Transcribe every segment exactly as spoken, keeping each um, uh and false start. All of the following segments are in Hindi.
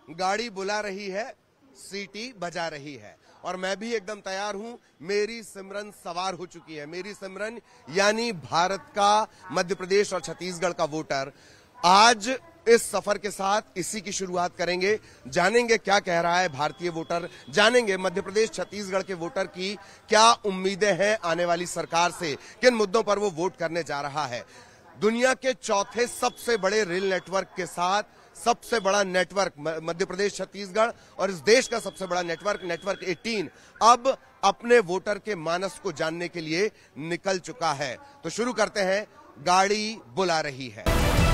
गाड़ी बुला रही है, सीटी बजा रही है और मैं भी एकदम तैयार हूं। मेरी सिमरन सवार हो चुकी है। मेरी सिमरन यानी भारत का मध्य प्रदेश और छत्तीसगढ़ का वोटर आज इस सफर के साथ इसी की शुरुआत करेंगे। जानेंगे क्या कह रहा है भारतीय वोटर, जानेंगे मध्य प्रदेश छत्तीसगढ़ के वोटर की क्या उम्मीदें हैं आने वाली सरकार से, किन मुद्दों पर वो वोट करने जा रहा है। दुनिया के चौथे सबसे बड़े रेल नेटवर्क के साथ सबसे बड़ा नेटवर्क मध्य प्रदेश छत्तीसगढ़ और इस देश का सबसे बड़ा नेटवर्क नेटवर्क अठारह अब अपने वोटर के मानस को जानने के लिए निकल चुका है। तो शुरू करते हैं, गाड़ी बुला रही है।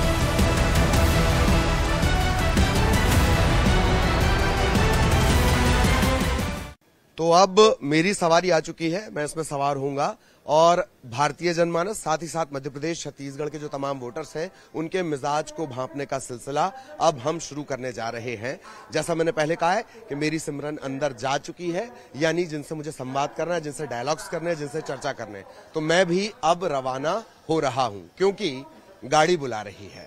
तो अब मेरी सवारी आ चुकी है, मैं इसमें सवार होऊंगा और भारतीय जनमानस साथ ही साथ मध्य प्रदेश छत्तीसगढ़ के जो तमाम वोटर्स हैं उनके मिजाज को भांपने का सिलसिला अब हम शुरू करने जा रहे हैं। जैसा मैंने पहले कहा है कि मेरी सिमरन अंदर जा चुकी है, यानी जिनसे मुझे संवाद करना है, जिनसे डायलॉग्स करने हैं, जिनसे चर्चा करने हैं, तो मैं भी अब रवाना हो रहा हूं क्योंकि गाड़ी बुला रही है।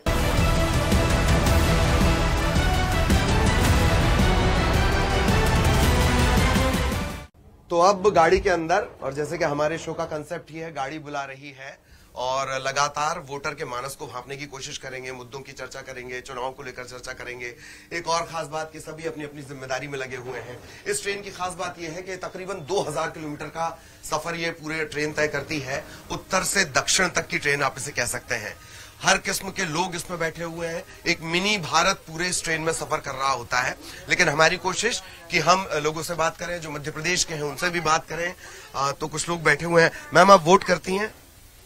तो अब गाड़ी के अंदर, और जैसे कि हमारे शो का कंसेप्ट ही है गाड़ी बुला रही है, और लगातार वोटर के मानस को भांपने की कोशिश करेंगे, मुद्दों की चर्चा करेंगे, चुनाव को लेकर चर्चा करेंगे। एक और खास बात कि सभी अपनी अपनी जिम्मेदारी में लगे हुए हैं। इस ट्रेन की खास बात यह है कि तकरीबन दो हज़ार किलोमीटर का सफर ये पूरे ट्रेन तय करती है। उत्तर से दक्षिण तक की ट्रेन आप इसे कह सकते हैं। हर किस्म के लोग इसमें बैठे हुए हैं। एक मिनी भारत पूरे इस ट्रेन में सफर कर रहा होता है। लेकिन हमारी कोशिश कि हम लोगों से बात करें जो मध्य प्रदेश के हैं, उनसे भी बात करें। आ, तो कुछ लोग बैठे हुए हैं। मैम, आप वोट करती हैं?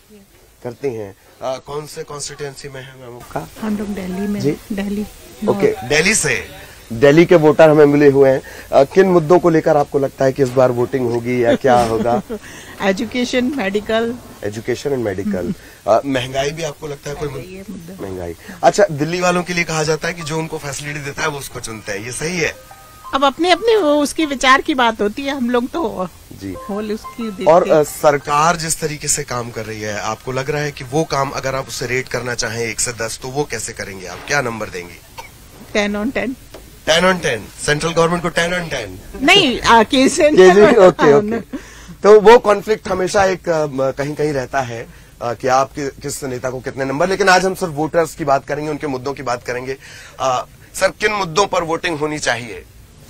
करती हैं। आ, कौन से कॉन्स्टिट्यूएंसी में है मैम आपका? हम लोग दिल्ली में। जी दिल्ली। ओके, दिल्ली से दिल्ली के वोटर हमें मिले हुए हैं। आ, किन मुद्दों को लेकर आपको लगता है कि इस बार वोटिंग होगी या क्या होगा? Education, medical. Education and medical. महंगाई भी आपको लगता है कोई मुद्दा? महंगाई। अच्छा, दिल्ली वालों के लिए कहा जाता है कि जो उनको फैसिलिटी देता है वो उसको चुनते हैं, ये सही है? अब अपने अपने वो उसकी विचार की बात होती है, हम लोग तो जी होल उसकी। और आ, सरकार जिस तरीके से काम कर रही है, आपको लग रहा है कि वो काम अगर आप उसे रेट करना चाहें एक से दस, तो वो कैसे करेंगे? आप क्या नंबर देंगे? Ten on ten. Ten on ten. Central government को टेन ऑन टेन नहीं, केजी। Okay okay. तो वो कॉन्फ्लिक्ट हमेशा एक कहीं कहीं रहता है आ, कि आप कि, किस नेता को कितने नंबर। लेकिन आज हम सिर्फ वोटर्स की बात करेंगे, उनके मुद्दों की बात करेंगे। आ, सर, किन मुद्दों पर वोटिंग होनी चाहिए?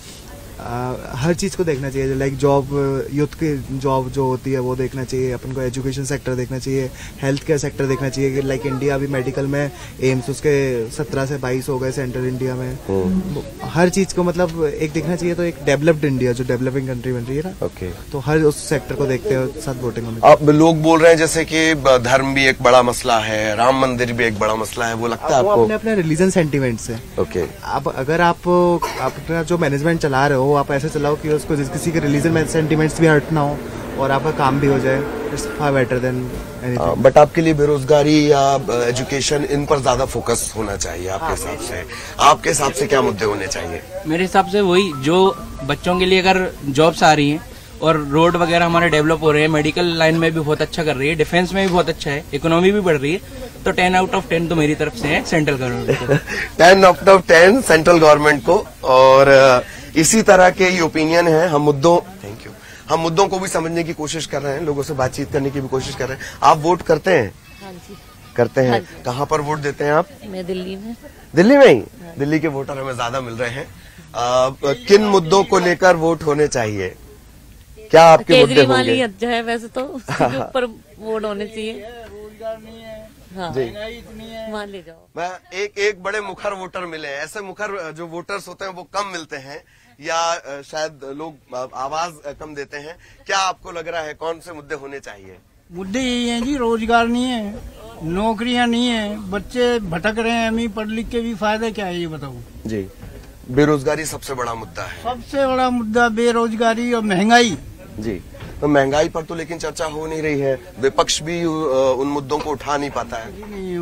आ, हर चीज को देखना चाहिए। लाइक जॉब, यूथ की जॉब जो होती है वो देखना चाहिए अपन को। एजुकेशन सेक्टर देखना चाहिए, हेल्थ केयर सेक्टर देखना चाहिए। लाइक इंडिया अभी मेडिकल में एम्स उसके सत्रह से बाईस हो गए सेंट्रल इंडिया में। हर चीज को मतलब एक देखना चाहिए। तो एक डेवलप्ड इंडिया जो डेवलपिंग कंट्री बन रही है ना, ओके, तो हर उस सेक्टर को देखते हुए साथ वोटिंग होनी। अब लोग बोल रहे हैं जैसे कि धर्म भी एक बड़ा मसला है, राम मंदिर भी एक बड़ा मसला है, वो लगता है आपको? अपने अपने रिलीजन सेंटिमेंट से। ओके, अब अगर आप अपना जो मैनेजमेंट चला रहे हो आप ऐसे चलाओ कि उसको किसी के रिलीजन में सेंटिमेंट्स भी हर्ट ना हो और आपका काम भी हो जाए। It's far better than anything. But आपके लिए बेरोजगारी या एजुकेशन, इन पर ज्यादा फोकस होना चाहिए आपके हिसाब से? आपके हिसाब से क्या मुद्दे होने चाहिए? मेरे हिसाब से वही, जो बच्चों के लिए अगर जॉब्स आ रही हैं और रोड वगैरह हमारे डेवलप हो रहे हैं, मेडिकल लाइन में भी बहुत अच्छा कर रही है, डिफेंस में भी बहुत अच्छा है, इकोनॉमी भी बढ़ रही है, तो टेन आउट ऑफ टेन तो मेरी तरफ से है सेंट्रल गवर्नमेंट को। Ten out of ten central government को। और इसी तरह के ये ओपिनियन है। हम मुद्दों थैंक यू हम मुद्दों को भी समझने की कोशिश कर रहे हैं, लोगों से बातचीत करने की भी कोशिश कर रहे हैं। आप वोट करते हैं? हाँ जी, करते हैं। हाँ, कहाँ पर वोट देते हैं आप? मैं दिल्ली में। दिल्ली में ही? हाँ। दिल्ली के वोटर हमें ज्यादा मिल रहे हैं। आ, किन मुद्दों को लेकर वोट होने चाहिए? क्या आपके मुद्दे होंगे? केजरीवाल अच्छा है वैसे तो, उसके ऊपर वोट होने चाहिए। रोजगार नहीं है। हाँ, वहाँ ले जाओ। मैं एक एक बड़े मुखर वोटर मिले हैं। ऐसे मुखर जो वोटर्स होते हैं वो कम मिलते हैं, या शायद लोग आवाज कम देते हैं। क्या आपको लग रहा है कौन से मुद्दे होने चाहिए? मुद्दे यही हैं जी, रोजगार नहीं है, नौकरियां नहीं है, बच्चे भटक रहे हैं, अमी पढ़ लिख के भी फायदा क्या है ये बताओ? जी, बेरोजगारी सबसे बड़ा मुद्दा है। सबसे बड़ा मुद्दा बेरोजगारी और महंगाई। जी, तो महंगाई पर तो लेकिन चर्चा हो नहीं रही है। विपक्ष भी उन मुद्दों को उठा नहीं पाता है।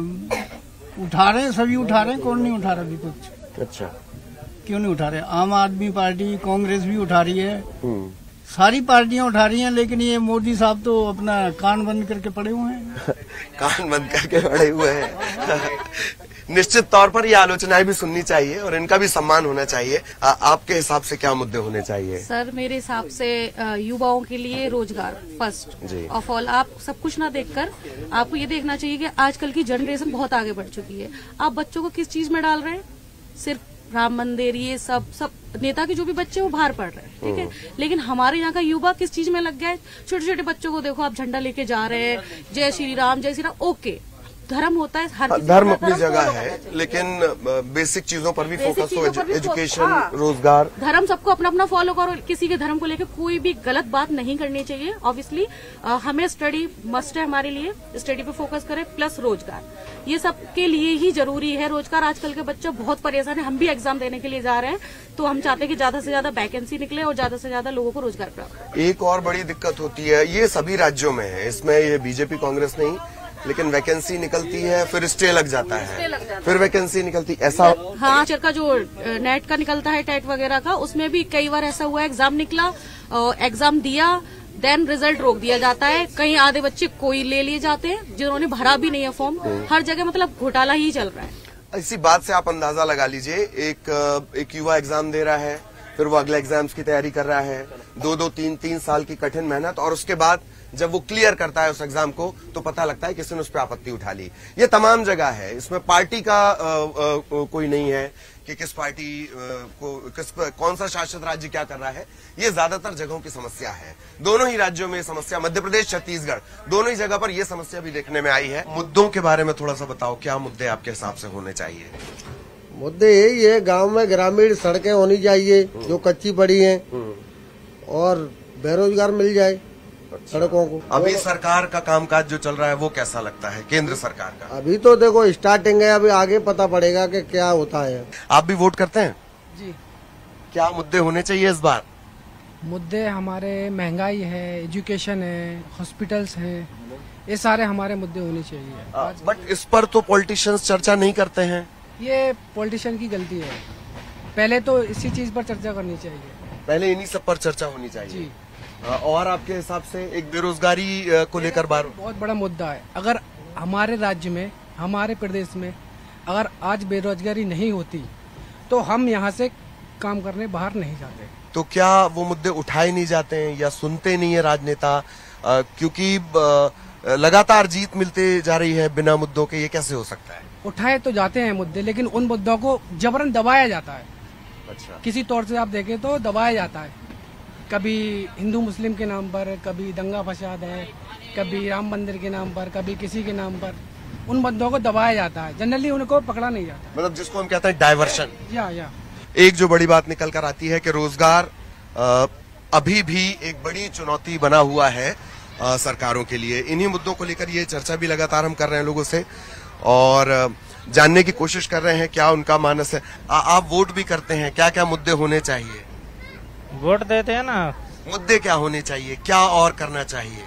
उठा रहे हैं, सभी उठा रहे हैं, कौन नहीं उठा रहा विपक्ष? अच्छा, क्यों नहीं उठा रहे? आम आदमी पार्टी, कांग्रेस भी उठा रही है, सारी पार्टियां उठा रही हैं, लेकिन ये मोदी साहब तो अपना कान बंद करके पड़े हुए हैं। कान बंद करके पड़े हुए हैं। निश्चित तौर पर ये आलोचनाएं भी सुननी चाहिए और इनका भी सम्मान होना चाहिए। आ, आपके हिसाब से क्या मुद्दे होने चाहिए? सर मेरे हिसाब से अ, युवाओं के लिए रोजगार फर्स्ट जी। Of all. आप सब कुछ ना देखकर आपको ये देखना चाहिए कि आजकल की जनरेशन बहुत आगे बढ़ चुकी है। आप बच्चों को किस चीज में डाल रहे हैं? सिर्फ राम मंदिर ये सब सब नेता के जो भी बच्चे वो बाहर पढ़ रहे हैं, ठीक है, लेकिन हमारे यहाँ का युवा किस चीज में लग गया है? छोटे छोटे बच्चों को देखो, आप झंडा लेके जा रहे हैं, जय श्री राम जय श्री राम। ओके, धर्म होता है, हर किसी धर्म का अपनी जगह follow है, करना चाहिए। लेकिन बेसिक चीजों पर भी Basic फोकस चीजों पर हो, भी एजुकेशन, हाँ। रोजगार। धर्म सबको अपना अपना फॉलो करो, किसी के धर्म को लेकर कोई भी गलत बात नहीं करनी चाहिए। ऑब्वियसली हमें स्टडी मस्ट है, हमारे लिए स्टडी पे फोकस करें, प्लस रोजगार, ये सब के लिए ही जरूरी है रोजगार। आजकल के बच्चे बहुत परेशान है, हम भी एग्जाम देने के लिए जा रहे हैं, तो हम चाहते हैं कि ज्यादा से ज्यादा वैकेंसी निकले और ज्यादा से ज्यादा लोगों को रोजगार प्राप्त। एक और बड़ी दिक्कत होती है, ये सभी राज्यों में है, इसमें ये बीजेपी कांग्रेस नहीं, लेकिन वैकेंसी निकलती है फिर स्टे लग जाता है, फिर वैकेंसी निकलती, ऐसा। हाँ, टीचर का जो नेट का निकलता है, टेट वगैरह का, उसमें भी कई बार ऐसा हुआ, एग्जाम निकला, एग्जाम दिया, देन रिजल्ट रोक दिया जाता है। कहीं आधे बच्चे कोई ले लिए जाते हैं जिन्होंने भरा भी नहीं है फॉर्म। हर जगह मतलब घोटाला ही चल रहा है। इसी बात से आप अंदाजा लगा लीजिए, एक एक युवा एग्जाम दे रहा है, फिर वो अगले एग्जाम्स की तैयारी कर रहा है, दो दो तीन तीन साल की कठिन मेहनत, और उसके बाद जब वो क्लियर करता है उस एग्जाम को तो पता लगता है किसी ने उस पर आपत्ति उठा ली। ये तमाम जगह है, इसमें पार्टी का आ, आ, कोई नहीं है कि किस पार्टी आ, को किस कौन सा शासित राज्य क्या कर रहा है। ये ज्यादातर जगहों की समस्या है, दोनों ही राज्यों में समस्या, मध्य प्रदेश छत्तीसगढ़ दोनों ही जगह पर यह समस्या भी देखने में आई है। मुद्दों के बारे में थोड़ा सा बताओ, क्या मुद्दे आपके हिसाब से होने चाहिए? मुद्दे यही है, गांव में ग्रामीण सड़कें होनी चाहिए जो कच्ची पड़ी हैं, और बेरोजगार मिल जाए सड़कों को। अभी सरकार का कामकाज जो चल रहा है वो कैसा लगता है, केंद्र सरकार का? अभी तो देखो स्टार्टिंग है, अभी आगे पता पड़ेगा कि क्या होता है। आप भी वोट करते हैं जी। क्या मुद्दे होने चाहिए इस बार? मुद्दे हमारे महंगाई है, एजुकेशन है, हॉस्पिटल्स हैं, ये सारे हमारे मुद्दे होने चाहिए। बट इस पर तो पॉलिटिशियंस चर्चा नहीं करते हैं। ये पॉलिटिशियन की गलती है, पहले तो इसी चीज पर चर्चा करनी चाहिए, पहले इन्हीं सब पर चर्चा होनी चाहिए जी। और आपके हिसाब से एक बेरोजगारी को लेकर बार बहुत बड़ा मुद्दा है। अगर हमारे राज्य में, हमारे प्रदेश में अगर आज बेरोजगारी नहीं होती तो हम यहाँ से काम करने बाहर नहीं जाते। तो क्या वो मुद्दे उठाए नहीं जाते हैं या सुनते नहीं है राजनेता? क्योंकि लगातार जीत मिलते जा रही है बिना मुद्दों के, ये कैसे हो सकता है? उठाए तो जाते हैं मुद्दे, लेकिन उन मुद्दों को जबरन दबाया जाता है। अच्छा। किसी तौर से आप देखें तो दबाया जाता है, कभी हिंदू मुस्लिम के नाम पर, कभी दंगा फसाद है, कभी राम मंदिर के नाम पर, कभी किसी के नाम पर, उन मुद्दों को दबाया जाता है, जनरली उनको पकड़ा नहीं जाता। मतलब जिसको हम कहते हैं डाइवर्शन। या या एक जो बड़ी बात निकल कर आती है कि रोजगार अभी भी एक बड़ी चुनौती बना हुआ है आ, सरकारों के लिए। इन्हीं मुद्दों को लेकर ये चर्चा भी लगातार हम कर रहे हैं लोगों से और जानने की कोशिश कर रहे हैं क्या उनका मानस है। आ, आप वोट भी करते हैं, क्या क्या मुद्दे होने चाहिए? वोट देते हैं ना। मुद्दे क्या होने चाहिए, क्या और करना चाहिए?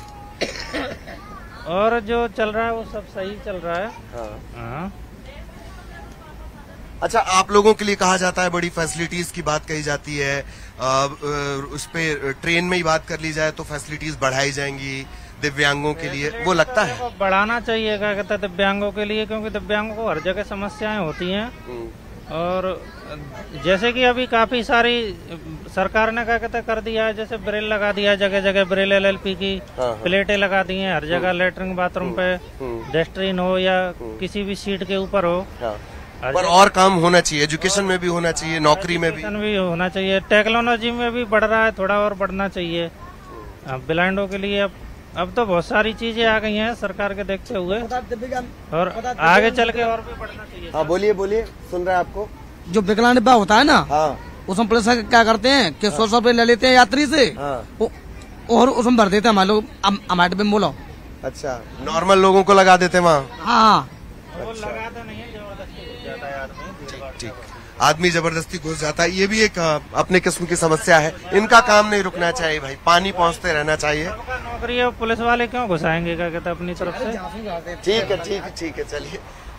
और जो चल रहा है वो सब सही चल रहा है। हाँ। हाँ। अच्छा, आप लोगों के लिए कहा जाता है, बड़ी फैसिलिटीज की बात कही जाती है, आ, उस पे ट्रेन में ही बात कर ली जाए तो फैसिलिटीज बढ़ाई जाएंगी दिव्यांगों के लिए, वो लगता है बढ़ाना चाहिए क्या कहते हैं दिव्यांगों के लिए, क्योंकि दिव्यांगों को हर जगह समस्याएं होती हैं। और जैसे कि अभी काफी सारी सरकार ने क्या कहते हैं कर दिया है, जैसे ब्रेल लगा दिया है जगह जगह, ब्रेल एल एल पी की प्लेटें लगा दी हैं हर जगह, लेटरिन बाथरूम पे डस्टबिन हो या किसी भी सीट के ऊपर हो। पर और काम होना चाहिए, एजुकेशन में भी होना चाहिए, नौकरी में भी भी होना चाहिए, टेक्नोलॉजी में भी बढ़ रहा है, थोड़ा और बढ़ना चाहिए। ब्लाइंडों के लिए अब अब तो बहुत सारी चीजें आ गई हैं सरकार के देखते हुए, और आगे चल के और भी बढ़ना चाहिए। हाँ बोलिए बोलिए, सुन रहे हैं आपको। जो विकलांग डिब्बा होता है ना, हाँ। उसमें पुलिस क्या करते हैं कि सौ सौ रुपए ले लेते हैं यात्री से, हाँ। और उसमें भर देते हैं हमारे लोग, हमारे डिब्बे में बोलो। अच्छा, नॉर्मल लोगों को लगा देते हैं वहाँ। हाँ, वो लगाता नहीं है, जबरदस्ती घुस जाता है आदमी। ठीक, आदमी जबरदस्ती घुस जाता है, ये भी एक अपने किस्म की समस्या है। इनका काम नहीं रुकना चाहिए भाई, पानी पहुँचते रहना चाहिए। नौकरी है, पुलिस वाले क्यों घुसाएंगे क्या कहते हैं अपनी तरफ से। ठीक है ठीक है ठीक है चलिए।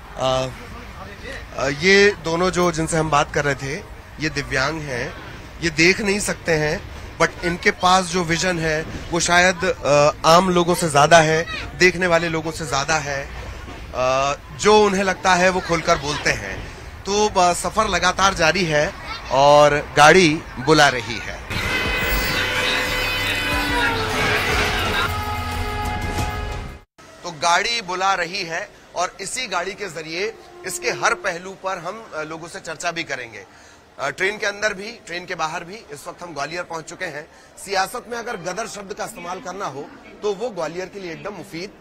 ये दोनों जो जिनसे हम बात कर रहे थे, ये दिव्यांग हैं, ये देख नहीं सकते हैं, बट इनके पास जो विजन है वो शायद आ, आम लोगों से ज्यादा है, देखने वाले लोगों से ज्यादा है। जो उन्हें लगता है वो खोलकर बोलते हैं। तो सफर लगातार जारी है और गाड़ी बुला रही है। तो गाड़ी बुला रही है और इसी गाड़ी के जरिए इसके हर पहलू पर हम लोगों से चर्चा भी करेंगे। ट्रेन के अंदर भी, ट्रेन के बाहर भी। इस वक्त हम ग्वालियर पहुंच चुके हैं। सियासत में अगर गदर शब्द का इस्तेमाल करना हो तो वो ग्वालियर के लिए एकदम मुफीद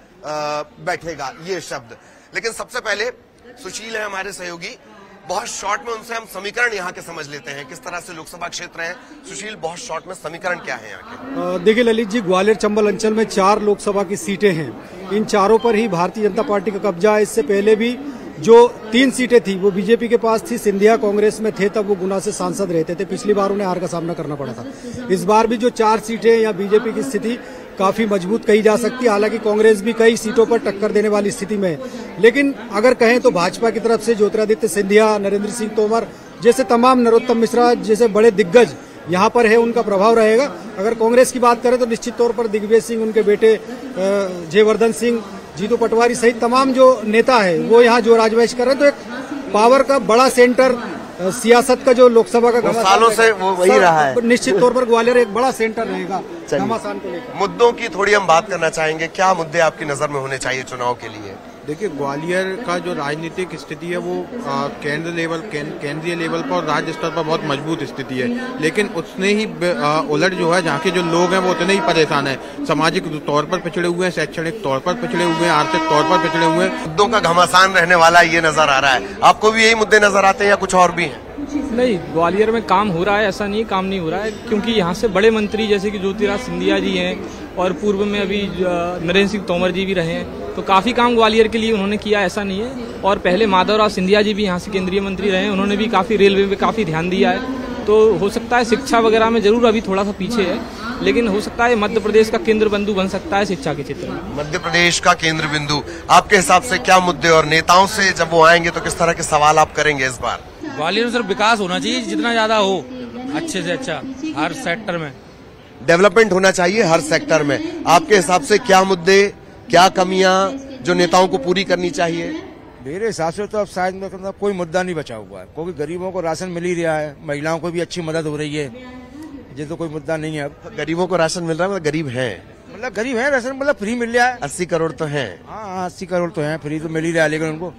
बैठेगा ये शब्द। लेकिन सबसे पहले सुशील है हमारे सहयोगी, बहुत शॉर्ट में उनसे हम समीकरण यहाँ के समझ लेते हैं, किस तरह से लोकसभा क्षेत्र है। सुशील, बहुत शॉर्ट में समीकरण क्या है यहाँ के? देखिए ललित जी, ग्वालियर चंबल अंचल में चार लोकसभा की सीटें हैं। इन चारों पर ही भारतीय जनता पार्टी का कब्जा है। इससे पहले भी जो तीन सीटें थी वो बीजेपी के पास थी। सिंधिया कांग्रेस में थे, तब वो गुना से सांसद रहते थे। पिछली बार उन्हें हार का सामना करना पड़ा था। इस बार भी जो चार सीटें या बीजेपी की स्थिति काफी मजबूत कही जा सकती है। हालांकि कांग्रेस भी कई सीटों पर टक्कर देने वाली स्थिति में है। लेकिन अगर कहें तो भाजपा की तरफ से ज्योतिरादित्य सिंधिया, नरेंद्र सिंह तोमर जैसे तमाम, नरोत्तम मिश्रा जैसे बड़े दिग्गज यहाँ पर है, उनका प्रभाव रहेगा। अगर कांग्रेस की बात करें तो निश्चित तौर पर दिग्विजय सिंह, उनके बेटे जयवर्धन सिंह, जीतू पटवारी सहित तमाम जो नेता है वो यहाँ जो राजवैश कर रहे हैं। तो एक पावर का बड़ा सेंटर, सियासत का जो लोकसभा का सालों से वो वही रहा है। निश्चित तौर पर ग्वालियर एक बड़ा सेंटर रहेगा घमासान को लेकर। मुद्दों की थोड़ी हम बात करना चाहेंगे। क्या मुद्दे आपकी नजर में होने चाहिए चुनाव के लिए? देखिए, ग्वालियर का जो राजनीतिक स्थिति है वो आ, केंद्र लेवल केंद्रीय लेवल पर और राज्य स्तर पर बहुत मजबूत स्थिति है। लेकिन उसने ही आ, उलट जो है, जहाँ के जो लोग हैं वो उतने ही परेशान हैं। सामाजिक तौर पर पिछड़े हुए हैं, शैक्षणिक तौर पर पिछड़े हुए हैं, आर्थिक तौर पर पिछड़े हुए हैं। मुद्दों का घमासान रहने वाला ये नजर आ रहा है। आपको भी यही मुद्दे नजर आते हैं या कुछ और भी हैं? नहीं, ग्वालियर में काम हो रहा है, ऐसा नहीं काम नहीं हो रहा है। क्योंकि यहाँ से बड़े मंत्री जैसे कि ज्योतिरादित्य सिंधिया जी हैं और पूर्व में अभी नरेंद्र सिंह तोमर जी भी रहे हैं, तो काफ़ी काम ग्वालियर के लिए उन्होंने किया, ऐसा नहीं है। और पहले माधवराव सिंधिया जी भी यहाँ से केंद्रीय मंत्री रहे हैं, उन्होंने भी काफ़ी रेलवे में काफ़ी ध्यान दिया है। तो हो सकता है शिक्षा वगैरह में जरूर अभी थोड़ा सा पीछे है, लेकिन हो सकता है मध्य प्रदेश का केंद्र बिंदु बन सकता है शिक्षा के क्षेत्र में। मध्य प्रदेश का केंद्र बिंदु आपके हिसाब से क्या मुद्दे, और नेताओं से जब वो आएंगे तो किस तरह के सवाल आप करेंगे इस बार? ग्वालियर में सिर्फ विकास होना चाहिए, जितना ज्यादा हो अच्छे से अच्छा, हर सेक्टर में डेवलपमेंट होना चाहिए हर सेक्टर में। आपके हिसाब से क्या मुद्दे, क्या कमियां जो नेताओं को पूरी करनी चाहिए? मेरे हिसाब से तो अब शायद मतलब कोई मुद्दा नहीं बचा हुआ है, क्योंकि गरीबों को राशन मिल ही रहा है, महिलाओं को भी अच्छी मदद हो रही है। ये तो कोई मुद्दा नहीं है। अब गरीबों को राशन मिल रहा है, मतलब गरीब है, मतलब गरीब है, राशन मतलब फ्री मिल रहा है। अस्सी करोड़ तो है। हाँ, अस्सी करोड़ तो है, फ्री तो मिल ही रहा है। लेकिन उनको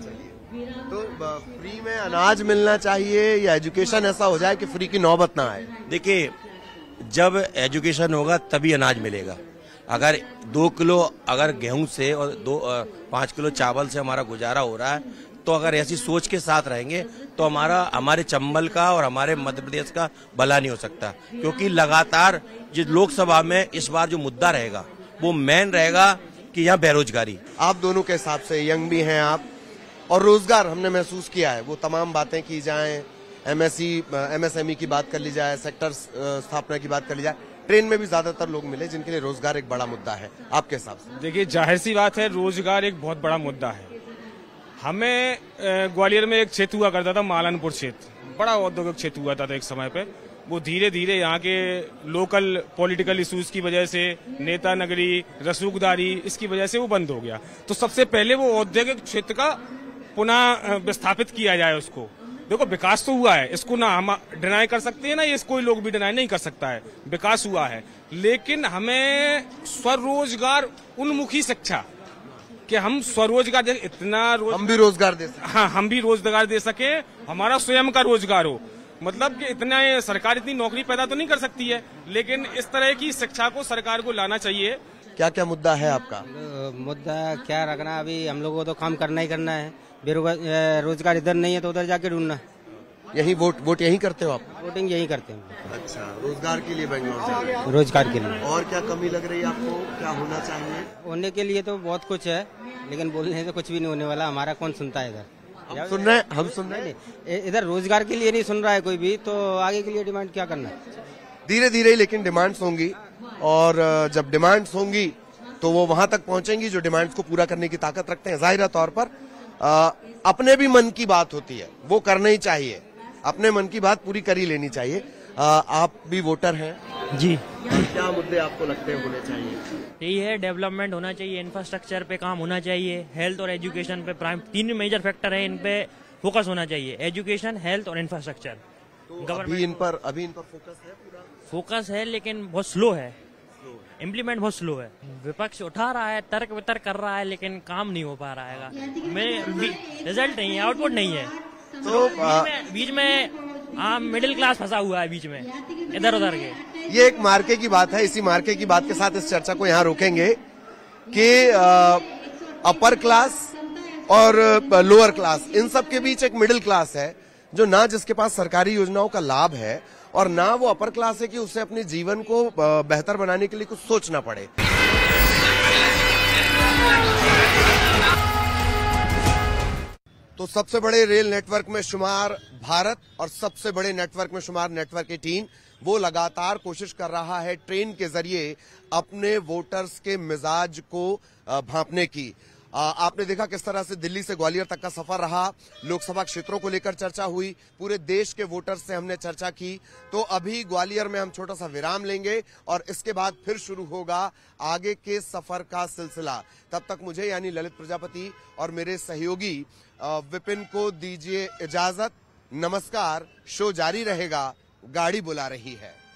तो फ्री में अनाज मिलना चाहिए या एजुकेशन ऐसा हो जाए कि फ्री की नौबत ना आए? देखिए, जब एजुकेशन होगा तभी अनाज मिलेगा। अगर दो किलो अगर गेहूं से और दो पाँच किलो चावल से हमारा गुजारा हो रहा है, तो अगर ऐसी सोच के साथ रहेंगे तो हमारा हमारे चंबल का और हमारे मध्य प्रदेश का भला नहीं हो सकता। क्योंकि लगातार जो लोकसभा में इस बार जो मुद्दा रहेगा वो मेन रहेगा कि यहाँ बेरोजगारी। आप दोनों के हिसाब से यंग भी हैं आप, और रोजगार हमने महसूस किया है, वो तमाम बातें की जाएं, एमएसई एमएसएमई की बात कर ली जाए, सेक्टर स्थापना की बात कर ली जाए, ट्रेन में भी ज्यादातर लोग मिले जिनके लिए रोजगार एक बड़ा मुद्दा है। आपके हिसाब से? देखिए, जाहिर सी बात है, रोजगार एक बहुत बड़ा मुद्दा है। हमें ग्वालियर में एक क्षेत्र हुआ करता था, मालनपुर क्षेत्र, बड़ा औद्योगिक क्षेत्र हुआ था एक समय पे। वो धीरे धीरे यहाँ के लोकल पॉलिटिकल इश्यूज की वजह से, नेता नगरी, रसूखदारी, इसकी वजह से वो बंद हो गया। तो सबसे पहले वो औद्योगिक क्षेत्र का पुनः विस्थापित किया जाए उसको। देखो, विकास तो हुआ है, इसको ना हम डिनाई कर सकते हैं ना ये कोई लोग भी डिनाई नहीं कर सकता है, विकास हुआ है। लेकिन हमें स्वरोजगार उन्मुखी शिक्षा, कि हम स्वरोजगार, इतना रोज... हम भी रोजगार दे सके। हाँ, हम भी रोजगार दे सके, हमारा स्वयं का रोजगार हो। मतलब कि इतना सरकार इतनी नौकरी पैदा तो नहीं कर सकती है, लेकिन इस तरह की शिक्षा को सरकार को लाना चाहिए। क्या क्या मुद्दा है आपका? मुद्दा क्या रखना, अभी हम लोगों को तो काम करना ही करना है। बेरोजगार इधर नहीं है तो उधर जाके ढूंढना। यही वोट वोट यही करते हो आप? वोटिंग यही करते हैं। अच्छा, रोजगार के लिए बेंगलोर? रोजगार के लिए। और क्या कमी लग रही है आपको, क्या होना चाहिए? होने के लिए तो बहुत कुछ है, लेकिन बोलने से कुछ भी नहीं होने वाला। हमारा कौन सुनता है इधर? हम सुन रहे हैं, हम सुन रहे हैं। इधर रोजगार के लिए नहीं सुन रहा है कोई भी, तो आगे के लिए डिमांड क्या करना? धीरे धीरे लेकिन डिमांड्स होंगी, और जब डिमांड्स होंगी तो वो वहां तक पहुंचेंगी जो डिमांड्स को पूरा करने की ताकत रखते हैं। जाहिर तौर पर आ, अपने भी मन की बात होती है, वो करना ही चाहिए, अपने मन की बात पूरी कर ही लेनी चाहिए। आ, आप भी वोटर हैं, जी। क्या मुद्दे आपको लगते हैं होने चाहिए? यही है, डेवलपमेंट होना चाहिए, इंफ्रास्ट्रक्चर पे काम होना चाहिए, हेल्थ और एजुकेशन पे प्राइम तीन मेजर फैक्टर है, इन पे फोकस होना चाहिए, एजुकेशन, हेल्थ और इंफ्रास्ट्रक्चर। तो अभी इन पर अभी इन पर फोकस है पूरा? फोकस है लेकिन बहुत स्लो है, इम्प्लीमेंट बहुत स्लो है। विपक्ष उठा रहा है, तर्क वितर्क कर रहा है, लेकिन काम नहीं हो पा रहा है, में रिजल्ट नहीं है, आउटपुट नहीं है। तो बीच में आम मिडिल क्लास फंसा हुआ है बीच में, इधर उधर के। ये एक मार्के की बात है। इसी मार्के की बात के साथ इस चर्चा को यहाँ रोकेंगे कि अपर क्लास और लोअर क्लास, इन सब के बीच एक मिडिल क्लास है जो ना जिसके पास सरकारी योजनाओं का लाभ है और ना वो अपर क्लास है कि उसे अपने जीवन को बेहतर बनाने के लिए कुछ सोचना पड़े। तो सबसे बड़े रेल नेटवर्क में शुमार भारत और सबसे बड़े नेटवर्क में शुमार नेटवर्क एटीन वो लगातार कोशिश कर रहा है ट्रेन के जरिए अपने वोटर्स के मिजाज को भांपने की। आ, आपने देखा किस तरह से दिल्ली से ग्वालियर तक का सफर रहा, लोकसभा क्षेत्रों को लेकर चर्चा हुई, पूरे देश के वोटर्स से हमने चर्चा की। तो अभी ग्वालियर में हम छोटा सा विराम लेंगे और इसके बाद फिर शुरू होगा आगे के सफर का सिलसिला। तब तक मुझे यानी ललित प्रजापति और मेरे सहयोगी विपिन को दीजिए इजाजत। नमस्कार। शो जारी रहेगा, गाड़ी बुला रही है।